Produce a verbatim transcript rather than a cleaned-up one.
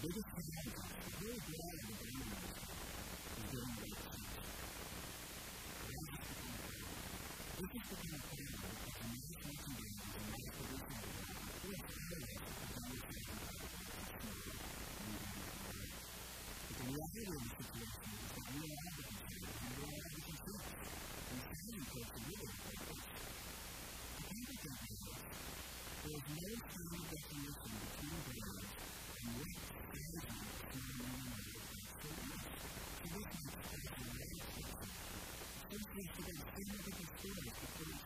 biggest challenge, the very glad of the brain is getting the right sense. This is the kind of thing that the music making games and the music producing games will inspire us to conversation about it but the reality of the situation is that we all have the concerns and we all have the concerns. And standing close to really like this. The people think of this. There is no strong definition between brands and what stands out between one another and so much. So this makes it actually very expensive. Some place to go significant stores before